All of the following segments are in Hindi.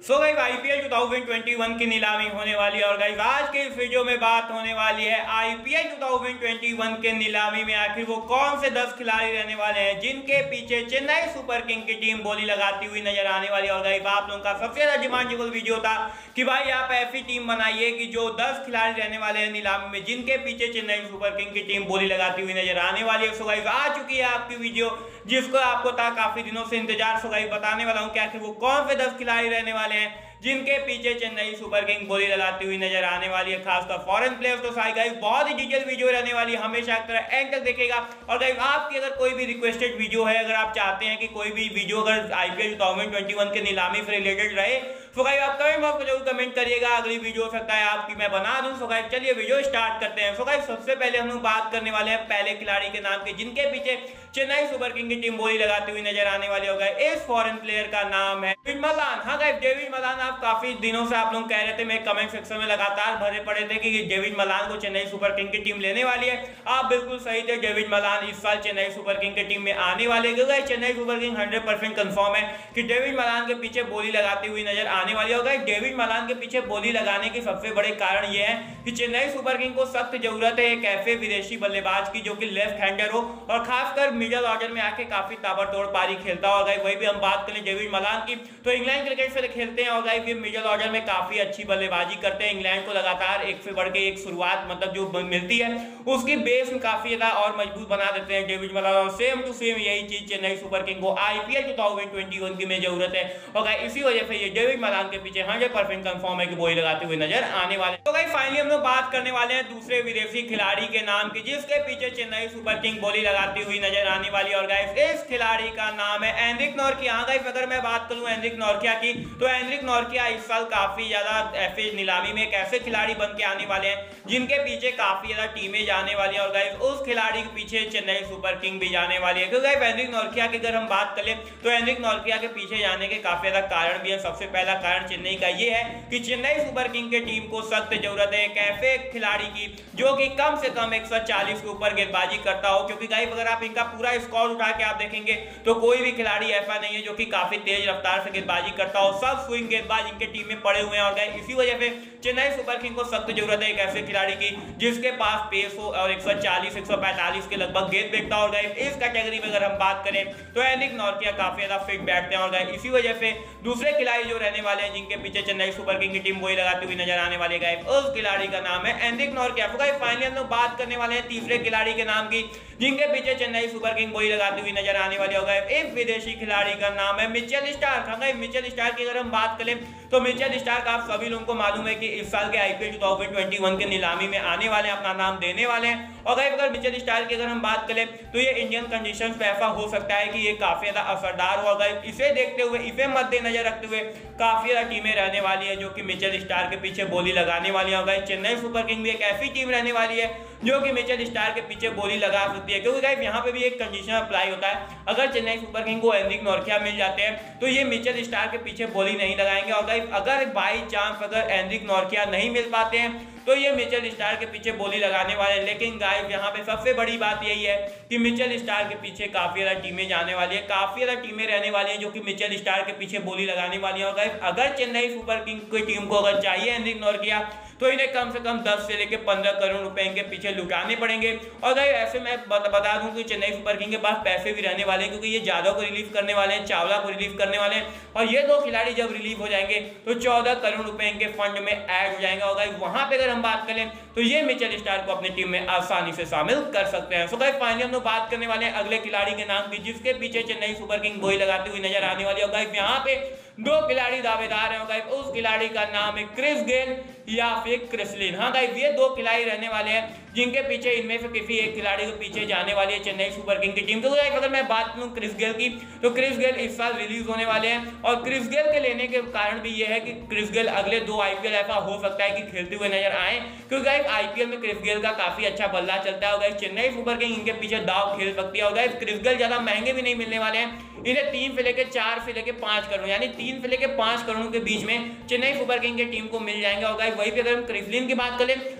सो गाइस आईपीएल 2021 की नीलामी होने वाली है और गाइस आज के इस वीडियो में बात होने वाली है आईपीएल 2021 के नीलामी में आखिर वो कौन से 10 खिलाड़ी रहने वाले हैं जिनके पीछे चेन्नई सुपर किंग की टीम बोली लगाती हुई नजर आने वाली है। और गाइस आप लोगों का सबसे ज्यादा डिमांडेबल वीडियो था कि भाई आप ऐसी टीम बनाइए कि जो 10 खिलाड़ी रहने वाले हैं नीलामी में जिनके पीछे चेन्नई सुपर किंग की टीम बोली लगाती हुई नजर आने वाली है। सो गाइस आ चुकी है आपकी वीडियो जिसको आपको था काफी दिनों से इंतजार। सो गाइस बताने वाला हूं कि आखिर वो कौन से 10 खिलाड़ी रहने वाले हैं जिनके पीछे चेन्नई सुपर किंग बोली लगाती हुई नजर आने वाली है, खासकर फॉरेन प्लेयर्स। तो साई गाइस बहुत ही डिटेल वीडियो रहने वाली है, हमेशा एक तरह एंड तक देखेगा। और गाइस आपकी अगर कोई भी रिक्वेस्टेड वीडियो है, अगर आप चाहते हैं कि कोई भी वीडियो अगर आईपीएल 2021 के नीलामी से रिलेटेड रहे तो गाइस आप कमेंट बॉक्स में जरूर कमेंट करिएगा, अगली वीडियो हो सकता है आपकी मैं बना दूं। सो गाइस चलिए वीडियो स्टार्ट करते हैं। सो गाइस सबसे पहले हम लोग बात करने वाले हैं पहले खिलाड़ी के नाम की जिनके पीछे चेन्नई सुपर किंग की टीम बोली लगाती हुई नजर आने वाली होगा। इस फॉरेन प्लेयर का नाम है डेविड मलान। हाँ गाइस डेविड मलान आप काफी दिनों से आप लोग कह रहे थे, मैं कमेंट सेक्शन में लगातार भरे पड़े थे कि डेविड मलान को चेन्नई सुपर किंग की टीम लेने वाली है। आप बिल्कुल सही थे, डेविड मलान इस साल चेन्नई सुपर किंग की टीम में आने वाले। क्योंकि चेन्नई सुपर किंग 100% कंफर्म है कि डेविड मलान के पीछे बोली लगाती हुई नजर आने वाली होगा। डेविड मलान के पीछे बोली लगाने के सबसे बड़े कारण यह है कि चेन्नई सुपर किंग को सख्त जरूरत है एक ऐसे विदेशी बल्लेबाज की जो कि लेफ्ट हैंडर हो और खासकर मिडिल ऑर्डर में आके काफी ताबड़तोड़ पारी खेलता होगा। वही भी हम बात करें डेविड मलान की तो इंग्लैंड क्रिकेट से खेलते हैं और ये मिडिल ऑर्डर में काफी अच्छी बल्लेबाजी करते हैं। इंग्लैंड को लगातार एक से बढ़ के एक शुरुआत मतलब जो मिलती है उसकी बेस में काफी ज्यादा और मजबूत बना देते हैं डेविड मलान। और सेम टू सेम यही चीज चेन्नई सुपर किंग को आईपीएल 2021 की में जरूरत है और इसी वजह से ये डेविड मलान के पीछे 100% कंफर्म है कि बोली लगाते हुए नजर आने वाले। तो गाइस फाइनली हम लोग बात करने वाले हैं दूसरे विदेशी खिलाड़ी के नाम की जिसके पीछे चेन्नई सुपर किंग बोली लगाती हुई नजर आने वाली। और गाइस इस खिलाड़ी का नाम है एनरिक नोरकिया। गाइस अगर मैं बात करूं एनरिक नोरकिया की तो एनरिक नोरकिया इस साल काफी ज्यादा ऐसे नीलामी में एक ऐसे खिलाड़ी बन के आने वाले हैं जिनके पीछे काफी ज्यादा टीमें जाने वाली है। और गाइस उस खिलाड़ी के पीछे चेन्नई सुपर किंग भी जाने वाली है। क्योंकि गाइस एनरिक नोरकिया की अगर हम बात करें तो एनरिक नोरकिया के पीछे जाने के काफी ज्यादा कारण भी है। सबसे पहला कारण चेन्नई का ये है कि चेन्नई सुपर किंग की टीम को सख्त जरूरत है एक ऐसे खिलाड़ी की जो कि कम से कम 140 के ऊपर गेंदबाजी करता हो। क्योंकि गाइस अगर आप इनका पूरा स्कोर उठा के आप देखेंगे तो कोई भी खिलाड़ी ऐसा नहीं है जो कि काफी तेज रफ्तार से गेंदबाजी करता हो, सब स्विंग गेंदबाज इनके टीम में पड़े हुए हैं। और गाइस इसी वजह से चेन्नई सुपर किंग को सख्त जरूरत है एक ऐसे खिलाड़ी की जिसके पास पेस हो और 140 145 के लगभग गेंद फेंकता हो। और गाइस इस कैटेगरी में अगर हम बात करें तो एनरिक नोरकिया काफी ज्यादा फिट बैठते हैं। और गाइस इसी वजह से दूसरे खिलाड़ी जो रहने वाले हैं जिनके पीछे चेन्नई सुपर किंग की टीम बोली लगाती हुई नजर आने वाली है उस खिलाड़ी का नाम है एनरिक नोरकिया। फाइनली हम लोग बात करने वाले हैं तीसरे खिलाड़ी के नाम की जिनके पीछे चेन्नई सुपर किंग बोली लगाती हुई नजर आने वाली होगा। एक विदेशी खिलाड़ी का नाम है मिचेल स्टार्क। मिचेल स्टार्क की अगर हम बात करें तो मिचेल स्टार्क आप सभी लोगों को मालूम है कि इस साल के आईपीएल 2021 के नीलामी में आने वाले हैं, अपना नाम देने वाले हैं। और अगर मिचेल स्टार्क की अगर हम बात करें तो ये इंडियन कंडीशंस पे ऐसा हो सकता है कि ये काफी ज्यादा असरदार होगा। इसे देखते हुए इसे मद्देनजर रखते हुए काफी ज्यादा टीमें रहने वाली है जो कि मिचेल स्टार्क के पीछे बोली लगाने वाली है। चेन्नई सुपर किंग भी एक ऐसी टीम रहने वाली है जो कि मिचेल स्टार्क के पीछे बोली लगा सकती है। क्योंकि गाइस यहाँ पे भी एक कंडीशन अप्लाई होता है, अगर चेन्नई सुपर किंग को एनरिक नोरकिया मिल जाते हैं तो ये मिचेल स्टार्क के पीछे बोली नहीं लगाएंगे। और गाइस अगर बाई चांस अगर एनरिक नोरकिया नहीं मिल पाते हैं तो ये मिचेल स्टार्क के पीछे बोली लगाने वाले हैं। लेकिन गाइस यहाँ पे सबसे बड़ी बात यही है कि मिचेल स्टार्क के पीछे काफी ज्यादा टीमें जाने वाली है, काफी ज्यादा टीमें रहने वाली हैं जो कि मिचेल स्टार्क के पीछे बोली लगाने वाली है। और गाइस अगर चेन्नई सुपर किंग की टीम को अगर चाहिए एनरिक नोरकिया तो इन्हें कम से कम 10 से लेकर 15 करोड़ रुपए इनके पीछे लुटाने पड़ेंगे। और गाइस ऐसे मैं बता दूं कि चेन्नई सुपर किंग के पास पैसे भी रहने वाले हैं क्योंकि ये यादव को रिलीव करने वाले हैं, चावला को रिलीव करने वाले हैं। और ये दो खिलाड़ी जब रिलीव हो जाएंगे तो 14 करोड़ रुपए इनके फंड में ऐड हो जाएंगे। और गाइस वहां पे अगर हम बात करें तो ये मिचेल स्टार्क को अपनी टीम में आसानी से शामिल कर सकते हैं। सो गाइस फाइनली हम लोग बात करने वाले हैं अगले खिलाड़ी के नाम की जिसके पीछे चेन्नई सुपर किंग बोली लगाती हुई नजर आने वाली है। गाइस यहाँ पे दो खिलाड़ी दावेदार हैं। गाइस उस खिलाड़ी का नाम है क्रिस गेल या फिर क्रिस लिन। हाँ गाइस ये दो खिलाड़ी रहने वाले हैं जिनके पीछे इनमें से किसी एक खिलाड़ी के पीछे जाने वाली है चेन्नई सुपर किंग की टीम। तो गाइस अगर मैं बात करूं क्रिस गेल की तो क्रिस गेल इस साल रिलीज होने वाले हैं। और क्रिस गेल के लेने के कारण भी यह है कि क्रिस गेल अगले 2 आईपीएल ऐसा हो सकता है कि खेलते हुए नजर आए क्योंकि गाइस आईपीएल में क्रिस गेल का काफी अच्छा बल्ला चलता है। और गाइस चेन्नई सुपर किंग इनके पीछे दाव खेल सकती है। और गाइस क्रिस गेल ज्यादा महंगे भी नहीं मिलने वाले हैं, इन्हें 3 से लेकर 4 से लेकर 5 करोड़ यानी 3 से लेकर 5 करोड़ के बीच में चेन्नई सुपर किंग की टीम को मिल जाएंगे। और गाइस वहीं पे अगर हम क्रिस लिन की बात करें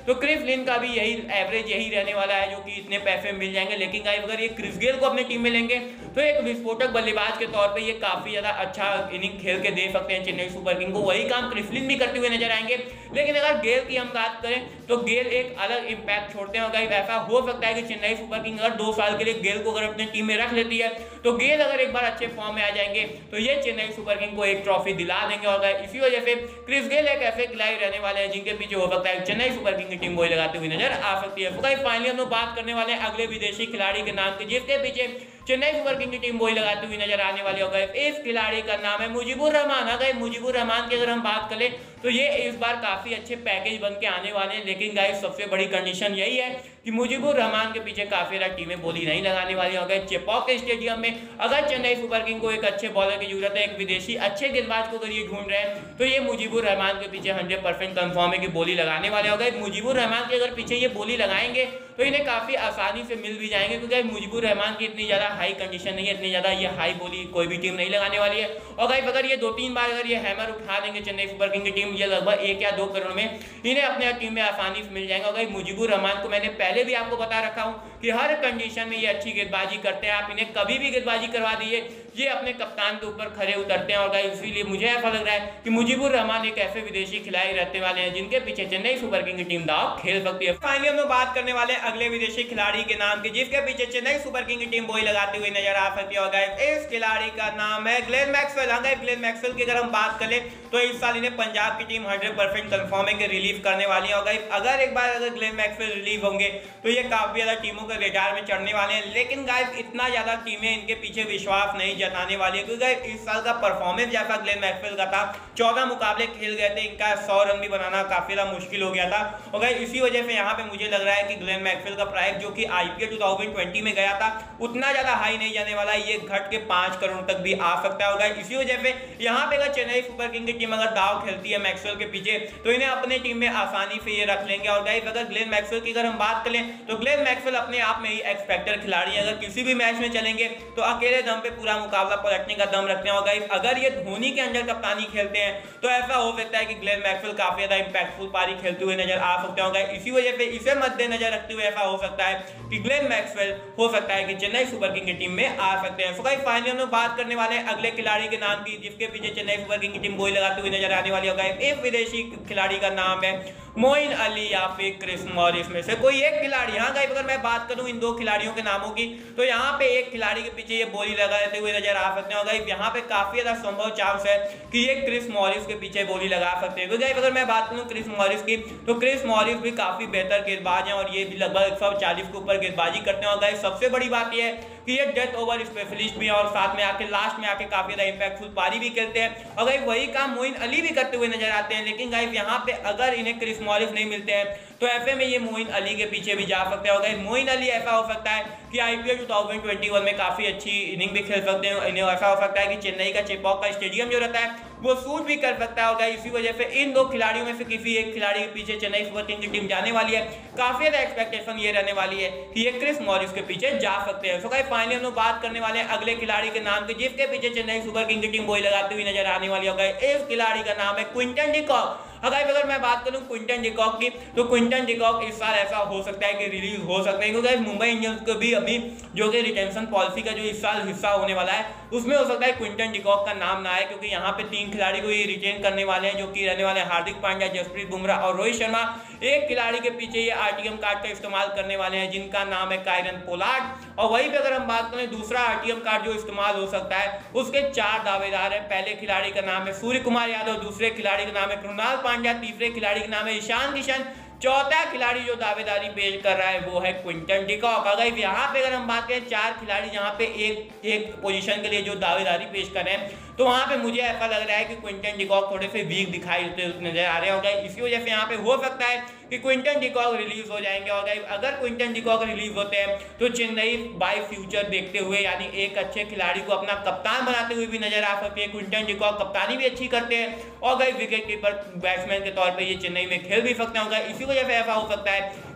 तो क्रिस लिन का भी यही एवरेज यही रहने वाला है, जो कि इतने पैसे मिल जाएंगे। लेकिन गाइस अगर ये क्रिस गेल को अपनी टीम में लेंगे तो एक विस्फोटक बल्लेबाज के तौर पे ये काफी ज्यादा अच्छा इनिंग खेल के दे सकते हैं चेन्नई सुपर किंग को। वही काम क्रिस लिन भी करते हुए नजर आएंगे। लेकिन अगर गेल की हम बात करें तो गेल एक अलग इंपैक्ट छोड़ते हैं। और गाइस ऐसा हो सकता है कि चेन्नई सुपर किंग अगर 2 साल के लिए गेल को अगर अपनी टीम में रख लेती है तो गेल अगर एक बार अच्छे फॉर्म में आ जाएंगे तो ये चेन्नई सुपर किंग को एक ट्रॉफी दिला देंगे। और इसी वजह से क्रिस गेल एक ऐसे खिलाड़ी रहने वाले हैं जिनके पीछे हो सकता है चेन्नई सुपर किंग की टीम बोली लगाते हुए नजर आ सकती है। फाइनली हम लोग बात करने वाले हैं अगले विदेशी खिलाड़ी के नाम के जिसके पीछे चेन्नई सुपर किंग की टीम बोली लगाती हुई नजर आने वाली होगा। इस खिलाड़ी का नाम है मुजीबुर रहमान। अगर मुजीबुर रहमान की अगर हम बात करें तो ये इस बार काफी अच्छे पैकेज बन के आने वाले हैं। लेकिन गाइस सबसे बड़ी कंडीशन यही है कि मुजीबुर रहमान के पीछे काफी ज्यादा टीमें बोली नहीं लगाने वाली होगा। चेपॉक स्टेडियम में अगर चेन्नई सुपर किंग को एक अच्छे बॉलर की जरूरत है, एक विदेशी अच्छे गेंदबाज को अगर ये ढूंढ रहे हैं तो ये मुजीबुर रहमान के पीछे 100% कंफर्म है कि बोली लगाने वाले होगा। मुजीबुर रहमान के अगर पीछे ये बोली लगाएंगे तो इन्हें काफी आसानी से मिल भी जाएंगे, क्योंकि मुजीबुर रहमान की इतनी ज्यादा हाई कंडीशन नहीं है, इतनी ज्यादा ये हाई बोली कोई भी टीम नहीं लगाने वाली है। और गाइस अगर ये 2-3 बार अगर ये हैमर उठा देंगे चेन्नई सुपर किंग की टीम, ये लगभग 1 या 2 करोड़ में इन्हें अपने टीम में आसानी से मिल जाएगा। और गाइस मुजीबुर रहमान को मैंने पहले भी आपको बता रखा हूं कि हर कंडीशन में ये अच्छी गेंदबाजी करते हैं। आप इन्हें कभी भी गेंदबाजी करवा दीजिए, ये अपने कप्तान के ऊपर खड़े उतरते हैं। और गाइस इसीलिए मुझे ऐसा लग रहा है कि मुजीबुर रहमान एक ऐसे विदेशी खिलाड़ी रहने वाले हैं जिनके पीछे चेन्नई सुपर किंग की टीम दाव खेल सकती है। फाइनली हम लोग बात करने वाले हैं अगले विदेशी खिलाड़ी के नाम की जिसके पीछे चेन्नई सुपर किंग की टीम बोली लगाती हुई नजर आ सकती है। और गाइस इस खिलाड़ी का नाम है ग्लेन मैक्सवेल। हाँ गाइस ग्लेन मैक्सवेल की अगर हम बात करें तो इस साल इन्हें पंजाब की टीम 100% कंफर्म है कि रिलीव करने वाली है। और गाइस अगर एक बार अगर ग्लेन मैक्सवेल रिलीव होंगे तो ये काफी ज्यादा टीमों के रडार में चढ़ने वाले हैं। लेकिन गाइस इतना ज्यादा टीमें इनके पीछे विश्वास नहीं जताने वाली है, क्योंकि इस साल का परफॉर्मेंस जैसा ग्लेन मैक्सवेल का था, 14 मुकाबले खेल गए थे, इनका 100 रन भी बनाना काफी ज्यादा मुश्किल हो गया था। और गाइस इसी वजह से यहाँ पे मुझे लग रहा है कि ग्लेन मैक्सवेल का प्राइस जो कि आईपीएल 2020 में गया था उतना ज्यादा हाई नहीं जाने वाला है, ये घट के 5 करोड़ तक भी आ सकता है। और गाइस इसी वजह से यहाँ पे अगर चेन्नई सुपर किंग की टीम अगर दाव खेलती है मैक्सवेल के पीछे तो इन्हें अपने टीम में आसानी से ये रख लेंगे। और गाइस अगर ग्लेन मैक्सवेल की अगर हम बात करें तो ग्लेन मैक्सवेल अपने आप में ही एक्सपेक्टर खिलाड़ी है। अगर किसी भी मैच में चलेंगे तो अकेले दम पे पूरा मुकाबला पलटने का दम रखते हैं। और गाइस अगर ये धोनी के अंडर कप्तानी खेलते हैं तो ऐसा हो सकता है कि ग्लेन मैक्सवेल काफी ज्यादा इंपैक्टफुल पारी खेलते हुए नजर आ सकते होंगे। इसी वजह से इसे मद्देनजर रखते हुए ऐसा हो सकता है कि ग्लेन मैक्सवेल हो सकता है कि चेन्नई सुपर किंग की टीम में आ सकते हैं। सो गाइस फाइनली हम लोग बात करने वाले हैं अगले खिलाड़ी के नाम की जिसके पीछे चेन्नई सुपर किंग की टीम बोली लगाते हुए नजर आने वाली होगा। एक विदेशी खिलाड़ी का नाम है मोइन अली या फिर क्रिस मॉरिस में से कोई एक खिलाड़ी। हाँ गाइस अगर मैं बात करूं इन 2 खिलाड़ियों के नामों की तो यहाँ पे एक खिलाड़ी के पीछे ये बोली लगाते हुए नजर आ सकते हैं। गाइस यहाँ पे काफी ज्यादा संभव चांस है कि ये क्रिस मॉरिस के पीछे बोली लगा सकते हैं। गाइस अगर मैं बात करूं क्रिस मॉरिस की तो क्रिस मॉरिस भी काफी बेहतर गेंदबाज हैं और ये भी लगभग 140 के ऊपर गेंदबाजी करते हैं। और गाइस सबसे बड़ी बात यह है कि ये डेथ ओवर स्पेशलिस्ट भी है और साथ में आके लास्ट में आके काफी ज्यादा इंपैक्टफुल पारी भी खेलते हैं। और गाइस वही काम मोइन अली भी करते हुए नजर आते हैं। लेकिन गाइस यहाँ पे अगर इन्हें क्रिस मॉरिस नहीं मिलते हैं तो ऐसे में ये मोइन अली के पीछे भी जा सकते हैं। और गाइस मोइन अली ऐसा हो सकता है कि आईपीएल 2021 में काफी अच्छी इनिंग भी खेल सकते हैं। इन्हें ऐसा हो सकता है कि चेन्नई का चेपॉक का स्टेडियम जो रहता है वो सूट भी कर सकता है। और गाइस इसी वजह से इन 2 खिलाड़ियों में से किसी एक खिलाड़ी के पीछे चेन्नई सुपर किंग की टीम जाने वाली है। काफी ज्यादा एक्सपेक्टेशन ये रहने वाली है कि ये क्रिस मॉरिस के पीछे जा सकते हैं। सो गाइस फाइनली हम लोग बात करने वाले हैं अगले खिलाड़ी के नाम के जिसके पीछे चेन्नई सुपर किंग की टीम बोली लगाती हुई नजर आने वाली होगा। इस खिलाड़ी का नाम है क्विंटन डी कॉक। अगर मैं बात करूं क्विंटन डी कॉक की तो क्विंटन डी कॉक इस साल ऐसा हो सकता है कि रिलीज हो सकते हैं, क्योंकि मुंबई इंडियंस को भी अभी जो कि रिटेंशन पॉलिसी का जो इस साल हिस्सा होने वाला है उसमें हो सकता है क्विंटन डी कॉक का नाम ना आए, क्योंकि यहाँ पे 3 खिलाड़ी को ये रिटेन करने वाले हैं जो कि रहने वाले हार्दिक पांड्या, जसप्रीत बुमराह और रोहित शर्मा। एक खिलाड़ी के पीछे ये आरटीएम कार्ड का इस्तेमाल करने वाले हैं जिनका नाम है कायरन पोलार्ड। और वहीं पे अगर हम बात करें दूसरा आरटीएम कार्ड जो इस्तेमाल हो सकता है उसके 4 दावेदार हैं। पहले खिलाड़ी का नाम है सूर्य कुमार यादव, दूसरे खिलाड़ी का नाम है कृणाल पांड्या, तीसरे खिलाड़ी का नाम है ईशान किशन, चौथा खिलाड़ी जो दावेदारी पेश कर रहा है वो है क्विंटन डी कॉक। अगर यहाँ पे अगर हम बात करें 4 खिलाड़ी जहाँ पे एक पोजीशन के लिए जो दावेदारी पेश कर रहे हैं तो वहाँ पे मुझे ऐसा लग रहा है कि क्विंटन डी कॉक थोड़े से वीक दिखाई देते नजर आ रहे होंगे। इसी वजह से यहाँ पे हो सकता है कि क्विंटन डी कॉक रिलीज हो जाएंगे। और अगर क्विंटन डी कॉक रिलीज होते हैं तो चेन्नई बाय फ्यूचर देखते हुए यानी एक अच्छे खिलाड़ी को अपना कप्तान बनाते हुए भी नजर आ सकती है। क्विंटन डी कॉक कप्तानी भी अच्छी करते हैं और विकेट कीपर बैट्समैन के तौर पर ये चेन्नई में खेल भी सकते होंगे। इसी वजह से ऐसा हो सकता है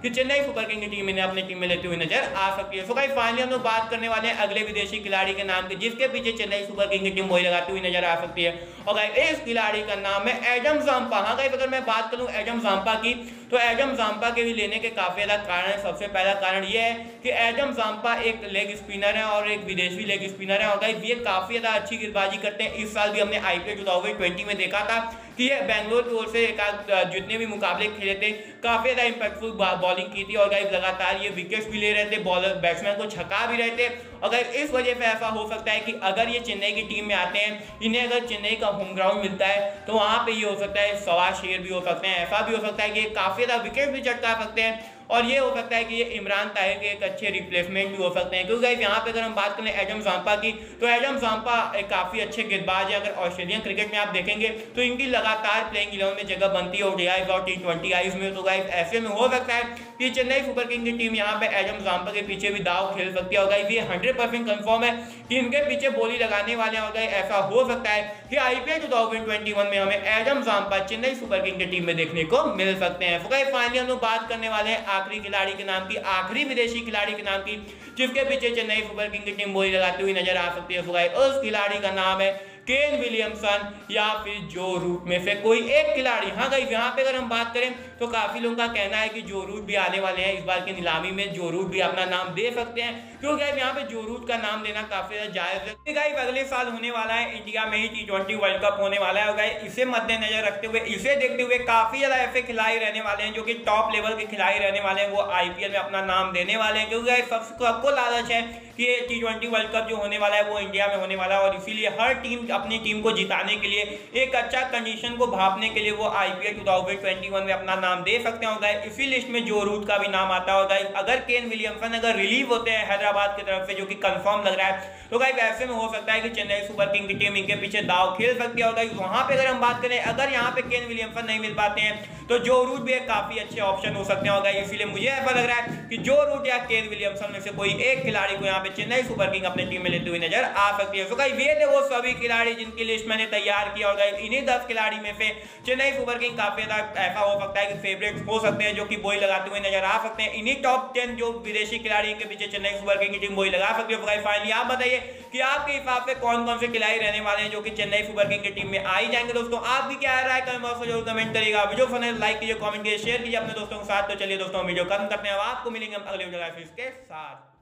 कि चेन्नई सुपर किंग की टीम इन्हें अपनी टीम में लेती हुई नजर आ सकती है। सो गाइस फाइनली हम लोग बात करने वाले हैं अगले विदेशी खिलाड़ी के नाम की, जिसके पीछे चेन्नई सुपर किंग की टीम मोहर लगाती हुई नजर आ सकती है। और गाइस इस खिलाड़ी का नाम है एडम जाम्पा। हाँ गाइस, अगर मैं बात करूं एडम जाम्पा की, तो एडम जाम्पा के भी लेने के काफी ज्यादा कारण है। सबसे पहला कारण यह है कि एडम जाम्पा एक लेग स्पिनर है और एक विदेशी लेग स्पिनर है, और गाइस ये काफी ज्यादा अच्छी गेंदबाजी करते हैं। इस साल भी हमने आईपीएल 2020 में देखा था कि ये बेंगलोर की ओर से जितने भी मुकाबले खेले थे काफी ज्यादा इंपैक्टफुल बॉलिंग की थी, और गाइस लगातार ये विकेट्स भी ले रहे थे, बॉलर बैट्समैन को छका भी रहे थे। और गाइस इस वजह से ऐसा हो सकता है कि अगर ये चेन्नई की टीम में आते हैं, इन्हें अगर चेन्नई का होम ग्राउंड मिलता है तो वहां पे ये हो सकता है सवा शेर भी हो सकते हैं। ऐसा भी हो सकता है कि काफी ज्यादा विकेट भी चटका सकते हैं, और ये हो सकता है कि ये इमरान ताहिर के एक अच्छे रिप्लेसमेंट भी हो सकते हैं। क्योंकि यहाँ पे अगर हम बात करें एडम जाम्पा की, तो एडम जाम्पा एक काफी अच्छे गेंदबाज है। अगर ऑस्ट्रेलियन क्रिकेट में आप देखेंगे तो इनकी लगातार प्लेइंग 11 में जगह बनती है ओडीआईज और T20 आईज में। तो गाइस ऐसे में हो सकता है कि चेन्नई सुपर किंग की टीम यहाँ पे एडम जाम्पा के पीछे भी दाव खेल सकती है। और गाइस ये 100% कंफर्म है कि इनके पीछे बोली लगाने वाले हैं। और गाइस ऐसा हो सकता है कि आईपीएल 2021 में हमें Adam Zampa Chennai Super King की टीम में देखने को मिल सकते हैं। तो गाइस फाइनली हम लोग बात करने वाले हैं आखिरी खिलाड़ी के नाम की, आखिरी विदेशी खिलाड़ी के नाम की, जिसके पीछे चेन्नई सुपर किंग की टीम बोली लगाती हुई नजर आ सकती है। उस खिलाड़ी का नाम है केन विलियमसन या फिर जो रूट में से कोई एक खिलाड़ी। हाँ गाइस, यहाँ पे अगर हम बात करें तो काफी लोगों का कहना है कि जो रूट भी आने वाले हैं इस बार की नीलामी में, जो रूट भी अपना नाम दे सकते हैं, क्योंकि गाइस यहाँ पे जो रूट का नाम देना काफी ज्यादा जायज है। गाइस अगले साल होने वाला है इंडिया में ही T20 वर्ल्ड कप होने वाला है, और गाइस इसे मद्देनजर रखते हुए, इसे देखते हुए काफी ज्यादा ऐसे खिलाड़ी रहने वाले हैं जो कि टॉप लेवल के खिलाड़ी रहने वाले हैं, वो आईपीएल में अपना नाम देने वाले हैं। क्योंकि गाइस सबको लालच है कि T20 वर्ल्ड कप जो होने वाला है वो इंडिया में होने वाला है, और इसीलिए हर टीम अपनी टीम को जिताने के लिए, एक अच्छा कंडीशन को भापने के लिए वो आईपीएल 2021 में अपना नाम दे सकते हैं। गाइस इसी लिस्ट में जो रूट का भी नाम आता है। गाइस अगर केन विलियमसन अगर रिलीव होते हैं हैदराबाद की तरफ से, जो कि कंफर्म लग रहा है, तो गाइस ऐसे में हो सकता है कि चेन्नई सुपर किंग की टीम इनके पीछे दाव खेल सकती है। और गाइस वहां पे अगर हम बात करें, अगर यहाँ पे केन विलियमसन नहीं मिल पाते हैं तो जो रूट भी एक काफी अच्छे ऑप्शन हो सकते हैं। और गाइस इसीलिए मुझे ऐसा लग रहा है कि जो रूट या केन विलियमसन में से कोई एक खिलाड़ी को यहाँ पे चेन्नई सुपर किंग अपनी टीम में लेते हुए नजर आ सकती है। तो गाइस ये थे वो सभी खिलाड़ी जिनकी लिस्ट मैंने तैयार किया, और गाइस इन्हीं 10 खिलाड़ी में से चेन्नई सुपर किंग काफी ज्यादा ऐसा हो सकता है कि फेवरेट हो सकते हैं, जो कि बोई लगाते हुए नजर आ सकते हैं। इन्हीं टॉप 10 जो विदेशी खिलाड़ी के पीछे चेन्नई सुपर किंग की टीम बोई लगा सकती है। तो गाइस फाइनली आप बताइए कि आपके हिसाब से कौन कौन से खिलाड़ी रहने वाले हैं जो कि चेन्नई सुपर किंग की टीम में आ ही जाएंगे। दोस्तों आप भी क्या राय कमेंट बॉक्स में जरूर कमेंट करिएगा। वीडियो पसंद है लाइक कीजिए, कमेंट कीजिए, शेयर कीजिए अपने दोस्तों के साथ। तो चलिए दोस्तों वीडियो खत्म करते हैं, आपको मिलेंगे हम अगले वीडियो के साथ।